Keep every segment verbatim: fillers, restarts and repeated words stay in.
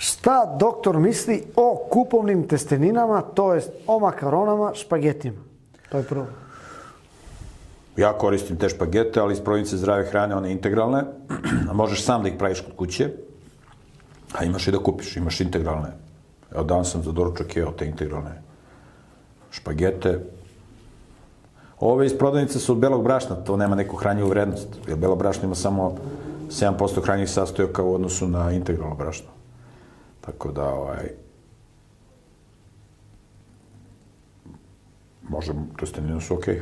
Šta doktor misli o kupovnim testeninama, to jest o makaronama, špagetima? To je prvo. Ja koristim te špagete, ali iz prodavnice zdrave hrane, one integralne. Možeš sam da ih praviš kod kuće, a imaš i da kupiš, imaš integralne. Evo, dan sam za doručak jeo te integralne špagete. Ove iz prodavnice su od belog brašna, to nema neku hranjivu vrednost, jer belo brašno ima samo sedam posto hranjivih sastojaka u odnosu na integralno brašno. Tako da, ovaj... možemo, testenine su okej.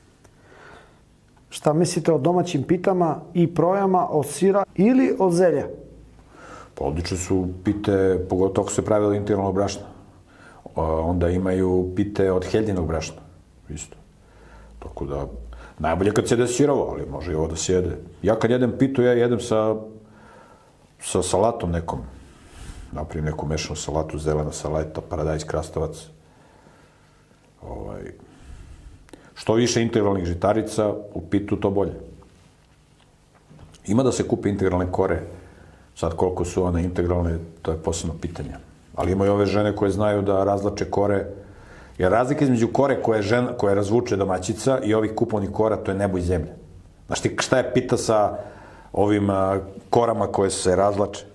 Šta mislite o domaćim pitama i projama od sira ili od zelja? Pa odlične su pite, pogotovo ako se pravi od integralnog brašna. Onda imaju pite od heljinog brašna, isto. Tako da, najbolje kad se jede sirovo, ali može i ovo da se jede. Ja kad jedem pitu, ja jedem sa, sa salatom nekom. Napravim neku mešanu salatu, zelena salata, paradajz, krastavac. Ovaj... Što više integralnih žitarica, u pitu to bolje. Ima da se kupe integralne kore. Sad koliko su one integralne, to je posebno pitanje. Ali ima i ove žene koje znaju da razlače kore. Jer razlika između kore koje, žena, koje razvuče domaćica i ovih kupovnih kora, to je nebo i zemlja. Znaš ti šta je pita sa ovim korama koje se razlače?